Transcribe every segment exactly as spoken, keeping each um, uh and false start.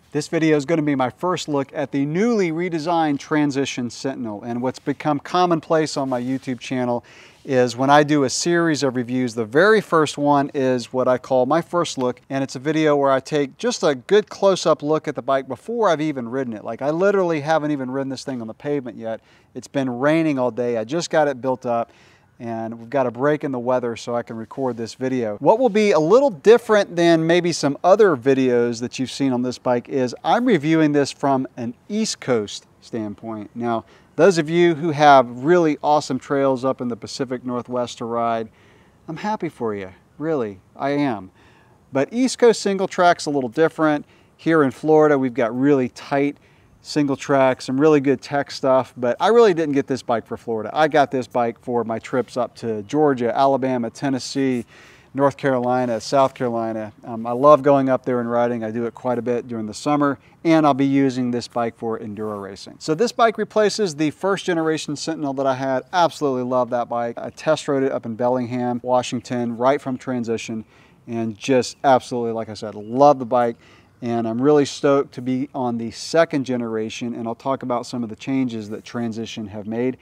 This video is going to be my first look at the newly redesigned Transition Sentinel, and what's become commonplace on my YouTube channel is when I do a series of reviews, the very first one is what I call my first look, and it's a video where I take just a good close-up look at the bike before I've even ridden it. Like, I literally haven't even ridden this thing on the pavement yet. It's been raining all day. I just got it built up, and we've got a break in the weather so I can record this video. What will be a little different than maybe some other videos that you've seen on this bike is I'm reviewing this from an East Coast standpoint. Now, those of you who have really awesome trails up in the Pacific Northwest to ride, I'm happy for you, really, I am. But East Coast single track's a little different. Here in Florida, we've got really tight single track, some really good tech stuff, but I really didn't get this bike for Florida. I got this bike for my trips up to Georgia, Alabama, Tennessee, North Carolina, South Carolina. Um, I love going up there and riding. I do it quite a bit during the summer, and I'll be using this bike for enduro racing. So this bike replaces the first generation Sentinel that I had. Absolutely love that bike. I test rode it up in Bellingham, Washington, right from Transition, and just absolutely, like I said, love the bike. And I'm really stoked to be on the second generation, and I'll talk about some of the changes that Transition have made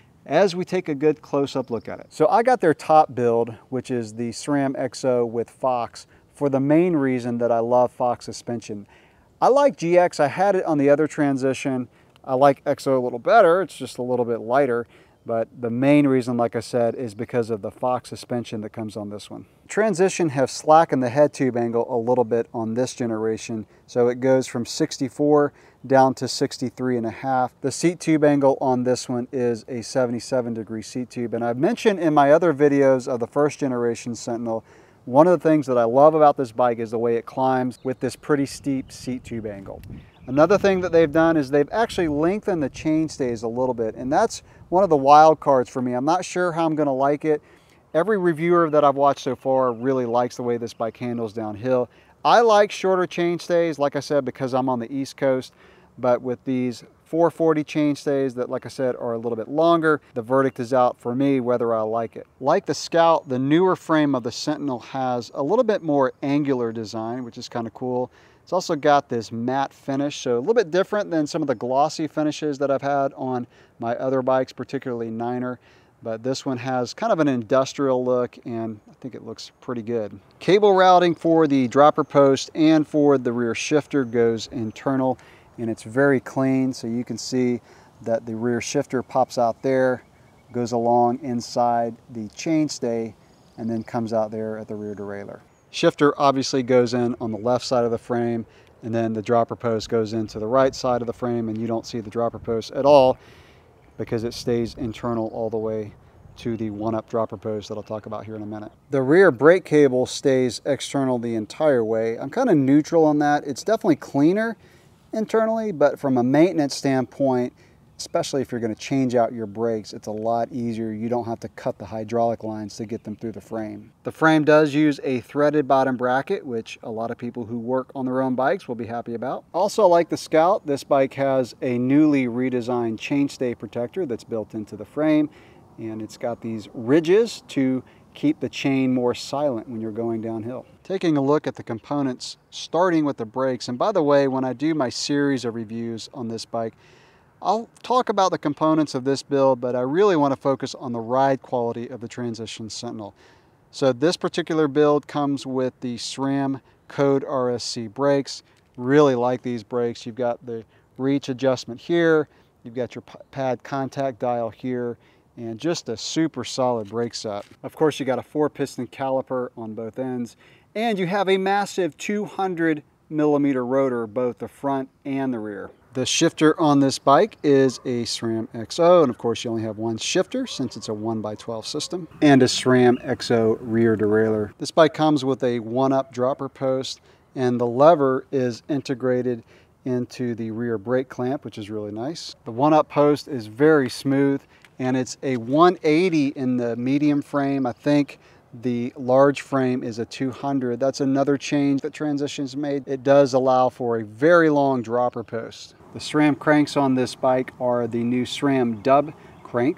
as we take a good close-up look at it. So I got their top build, which is the SRAM X O with Fox, for the main reason that I love Fox suspension. I like G X, I had it on the other Transition. I like X O a little better, it's just a little bit lighter, but the main reason, like I said, is because of the Fox suspension that comes on this one. Transition have slackened the head tube angle a little bit on this generation, so it goes from sixty-four down to sixty-three and a half. The seat tube angle on this one is a seventy-seven degree seat tube, and I've mentioned in my other videos of the first generation Sentinel, one of the things that I love about this bike is the way it climbs with this pretty steep seat tube angle. Another thing that they've done is they've actually lengthened the chainstays a little bit, and that's one of the wild cards for me. I'm not sure how I'm going to like it. Every reviewer that I've watched so far really likes the way this bike handles downhill. I like shorter chainstays, like I said, because I'm on the East Coast, but with these four forty chainstays that, like I said, are a little bit longer, the verdict is out for me whether I like it. Like the Scout, the newer frame of the Sentinel has a little bit more angular design, which is kind of cool. It's also got this matte finish, so a little bit different than some of the glossy finishes that I've had on my other bikes, particularly Niner. But this one has kind of an industrial look, and I think it looks pretty good. Cable routing for the dropper post and for the rear shifter goes internal, and it's very clean, so you can see that the rear shifter pops out there, goes along inside the chainstay, and then comes out there at the rear derailleur. Shifter obviously goes in on the left side of the frame, and then the dropper post goes into the right side of the frame, and you don't see the dropper post at all because it stays internal all the way to the one-up dropper post that I'll talk about here in a minute. The rear brake cable stays external the entire way. I'm kind of neutral on that. It's definitely cleaner internally, but from a maintenance standpoint, especially if you're going to change out your brakes, it's a lot easier. You don't have to cut the hydraulic lines to get them through the frame. The frame does use a threaded bottom bracket, which a lot of people who work on their own bikes will be happy about. Also, like the Scout, this bike has a newly redesigned chainstay protector that's built into the frame, and it's got these ridges to keep the chain more silent when you're going downhill. Taking a look at the components, starting with the brakes, and by the way, when I do my series of reviews on this bike, I'll talk about the components of this build, but I really want to focus on the ride quality of the Transition Sentinel. So this particular build comes with the SRAM Code R S C brakes. Really like these brakes. You've got the reach adjustment here, you've got your pad contact dial here, and just a super solid brake set. Of course, you got a four piston caliper on both ends, and you have a massive two hundred millimeter rotor, both the front and the rear. The shifter on this bike is a SRAM X O, and of course you only have one shifter since it's a one by twelve system, and a SRAM X O rear derailleur. This bike comes with a one-up dropper post, and the lever is integrated into the rear brake clamp, which is really nice. The one-up post is very smooth, and it's a one eighty in the medium frame. I think the large frame is a two hundred. That's another change that Transition's made. It does allow for a very long dropper post. The SRAM cranks on this bike are the new SRAM Dub cranks,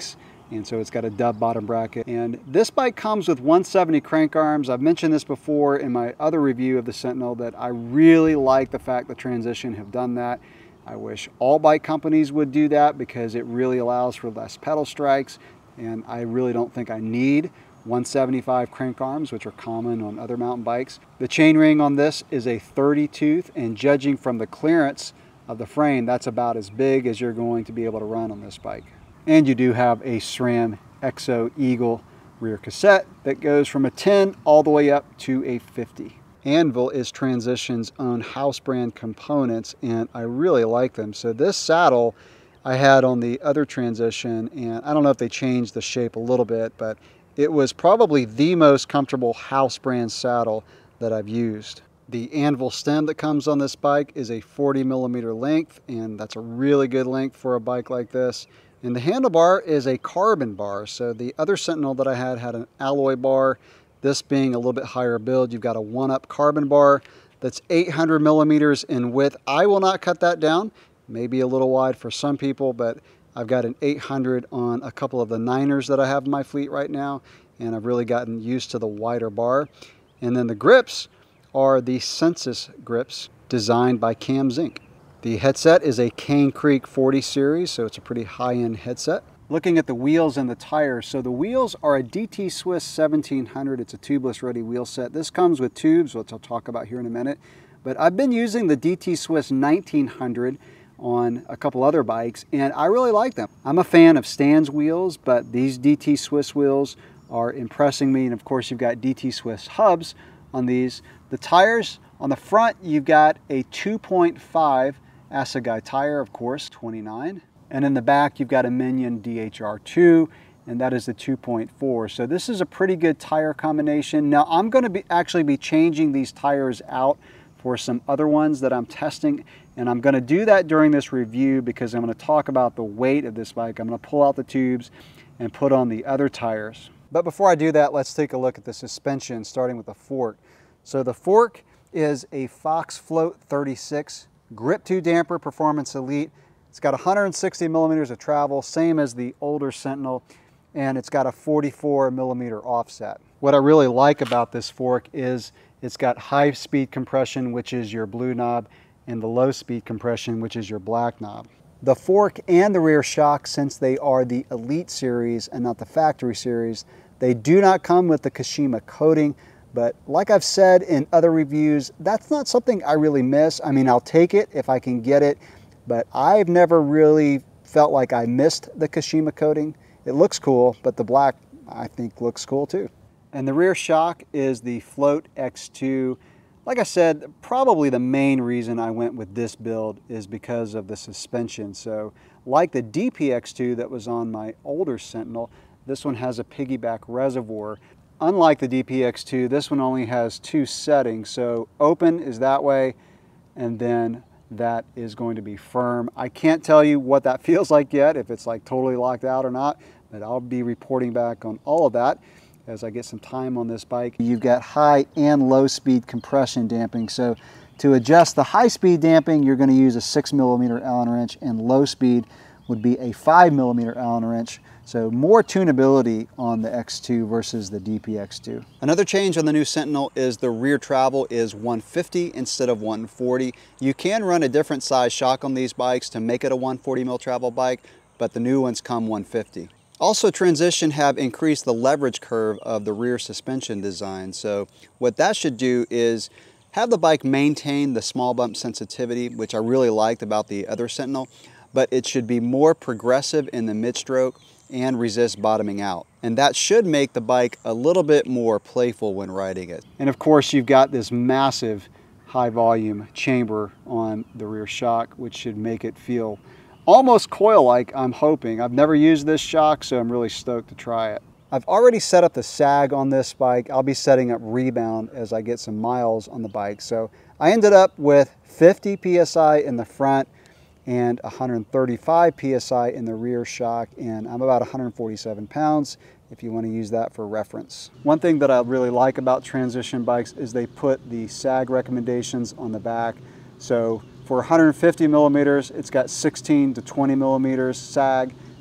and so it's got a dub bottom bracket. And this bike comes with one seventy crank arms. I've mentioned this before in my other review of the Sentinel that I really like the fact that Transition have done that. I wish all bike companies would do that because it really allows for less pedal strikes, and I really don't think I need one seventy-five crank arms, which are common on other mountain bikes. The chainring on this is a thirty tooth, and judging from the clearance of the frame, that's about as big as you're going to be able to run on this bike. And you do have a SRAM Exo Eagle rear cassette that goes from a ten all the way up to a fifty. Anvil is Transition's own house brand components, and I really like them. So this saddle I had on the other Transition, and I don't know if they changed the shape a little bit, but it was probably the most comfortable house brand saddle that I've used. The Anvil stem that comes on this bike is a forty millimeter length, and that's a really good length for a bike like this. And the handlebar is a carbon bar. So the other Sentinel that I had had an alloy bar. This being a little bit higher build, you've got a one-up carbon bar that's eight hundred millimeters in width. I will not cut that down. Maybe a little wide for some people, but I've got an eight hundred on a couple of the Niners that I have in my fleet right now, and I've really gotten used to the wider bar. And then the grips are the Census grips designed by Cam Zink. The headset is a Cane Creek forty series, so it's a pretty high-end headset. Looking at the wheels and the tires, so the wheels are a D T Swiss seventeen hundred. It's a tubeless ready wheel set. This comes with tubes, which I'll talk about here in a minute. But I've been using the D T Swiss nineteen hundred on a couple other bikes, and I really like them. I'm a fan of Stan's wheels, but these D T Swiss wheels are impressing me. And of course, you've got D T Swiss hubs on these. The tires on the front, you've got a two point five Assegai tire, of course, twenty-nine. And in the back, you've got a Minion D H R two, and that is the two point four. So this is a pretty good tire combination. Now, I'm going to be actually be changing these tires out for some other ones that I'm testing, and I'm going to do that during this review because I'm going to talk about the weight of this bike. I'm going to pull out the tubes and put on the other tires. But before I do that, let's take a look at the suspension, starting with the fork. So the fork is a Fox Float thirty-six Grip two Damper Performance Elite. It's got one hundred sixty millimeters of travel, same as the older Sentinel, and it's got a forty-four millimeter offset. What I really like about this fork is it's got high speed compression, which is your blue knob, and the low speed compression, which is your black knob. The fork and the rear shock, since they are the Elite series and not the factory series, they do not come with the Kashima coating. But like I've said in other reviews, that's not something I really miss. I mean, I'll take it if I can get it, but I've never really felt like I missed the Kashima coating. It looks cool, but the black, I think, looks cool too. And the rear shock is the Float X two. Like I said, probably the main reason I went with this build is because of the suspension. So like the D P X two that was on my older Sentinel, this one has a piggyback reservoir. Unlike the D P X two, this one only has two settings. So open is that way, and then that is going to be firm. I can't tell you what that feels like yet, if it's like totally locked out or not, but I'll be reporting back on all of that as I get some time on this bike. You've got high and low speed compression damping. So to adjust the high speed damping, you're going to use a six millimeter Allen wrench, and low speed would be a five millimeter Allen wrench. So more tunability on the X two versus the D P X two. Another change on the new Sentinel is the rear travel is one fifty instead of one forty. You can run a different size shock on these bikes to make it a one forty mil travel bike, but the new ones come one fifty. Also, Transition have increased the leverage curve of the rear suspension design. So what that should do is have the bike maintain the small bump sensitivity, which I really liked about the other Sentinel, but it should be more progressive in the mid-stroke and resist bottoming out. And that should make the bike a little bit more playful when riding it. And of course, you've got this massive high volume chamber on the rear shock, which should make it feel almost coil-like, I'm hoping. I've never used this shock, so I'm really stoked to try it. I've already set up the sag on this bike. I'll be setting up rebound as I get some miles on the bike. So I ended up with fifty P S I in the front and one hundred thirty-five P S I in the rear shock, and I'm about one hundred forty-seven pounds if you want to use that for reference. One thing that I really like about Transition bikes is they put the sag recommendations on the back. So for one hundred fifty millimeters, it's got sixteen to twenty millimeters sag.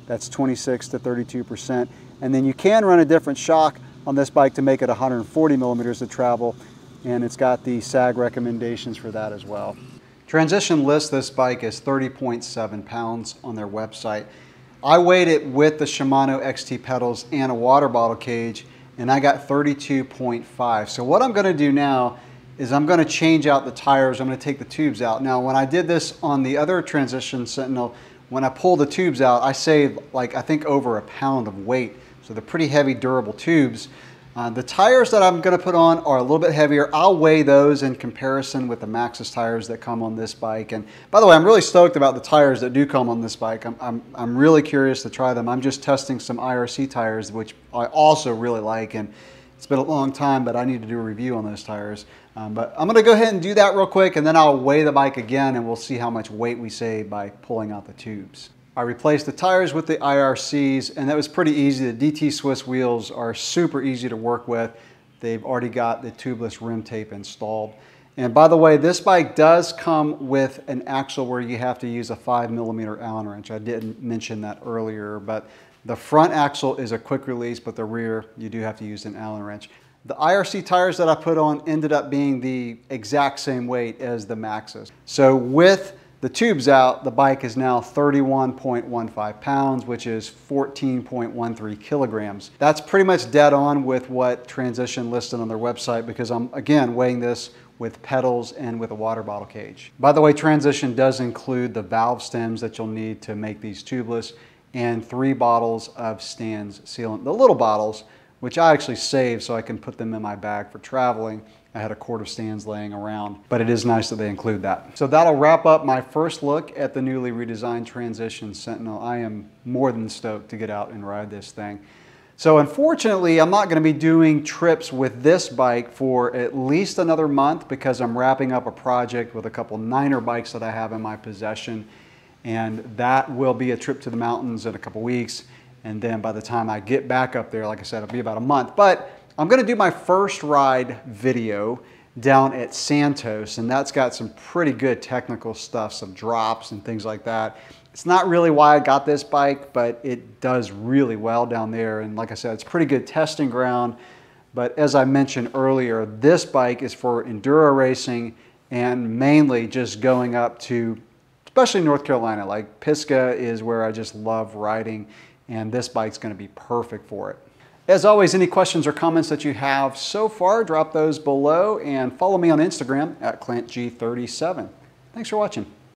That's twenty-six to thirty-two percent. And then you can run a different shock on this bike to make it one hundred forty millimeters of travel, and it's got the sag recommendations for that as well. Transition lists this bike as thirty point seven pounds on their website. I weighed it with the Shimano X T pedals and a water bottle cage, and I got thirty-two point five. So what I'm going to do now is I'm going to change out the tires. I'm going to take the tubes out. Now, when I did this on the other Transition Sentinel, when I pulled the tubes out, I saved like I think over a pound of weight. So they're pretty heavy, durable tubes. Uh, the tires that I'm going to put on are a little bit heavier. I'll weigh those in comparison with the Maxxis tires that come on this bike. And by the way, I'm really stoked about the tires that do come on this bike. I'm, I'm, I'm really curious to try them. I'm just testing some I R C tires, which I also really like. And it's been a long time, but I need to do a review on those tires. Um, but I'm going to go ahead and do that real quick, and then I'll weigh the bike again, and we'll see how much weight we save by pulling out the tubes. I replaced the tires with the I R Cs, and that was pretty easy. The D T Swiss wheels are super easy to work with. They've already got the tubeless rim tape installed. And by the way, this bike does come with an axle where you have to use a five millimeter Allen wrench. I didn't mention that earlier, but the front axle is a quick release, but the rear, you do have to use an Allen wrench. The I R C tires that I put on ended up being the exact same weight as the Maxxis. So with the tubes out, the bike is now thirty-one point one five pounds, which is fourteen point one three kilograms. That's pretty much dead on with what Transition listed on their website, because I'm, again, weighing this with pedals and with a water bottle cage. By the way, Transition does include the valve stems that you'll need to make these tubeless, and three bottles of Stan's sealant. The little bottles, which I actually saved so I can put them in my bag for traveling. I had a quart of Stan's laying around, but it is nice that they include that. So that'll wrap up my first look at the newly redesigned Transition Sentinel. I am more than stoked to get out and ride this thing. So unfortunately, I'm not going to be doing trips with this bike for at least another month, because I'm wrapping up a project with a couple Niner bikes that I have in my possession, and that will be a trip to the mountains in a couple weeks. And then by the time I get back up there, like I said, it'll be about a month. But I'm going to do my first ride video down at Santos, and that's got some pretty good technical stuff, some drops and things like that. It's not really why I got this bike, but it does really well down there. And like I said, it's pretty good testing ground. But as I mentioned earlier, this bike is for enduro racing and mainly just going up to, especially North Carolina. Like Pisgah is where I just love riding, and this bike's going to be perfect for it. As always, any questions or comments that you have so far, drop those below, and follow me on Instagram at Clint G thirty-seven. Thanks for watching.